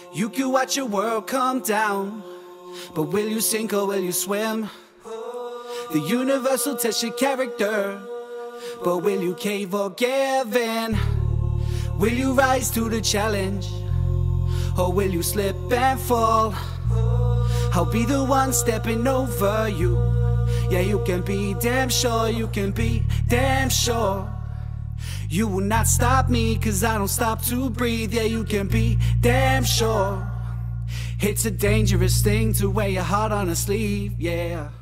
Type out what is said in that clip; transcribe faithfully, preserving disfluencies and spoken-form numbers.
You can watch your world come down, but will you sink or will you swim? The universe will test your character, but will you cave or give in? Will you rise to the challenge, or will you slip and fall? I'll be the one stepping over you. Yeah, you can be damn sure, you can be damn sure. You will not stop me, cause I don't stop to breathe. Yeah, you can be damn sure. It's a dangerous thing to wear your heart on a sleeve, yeah.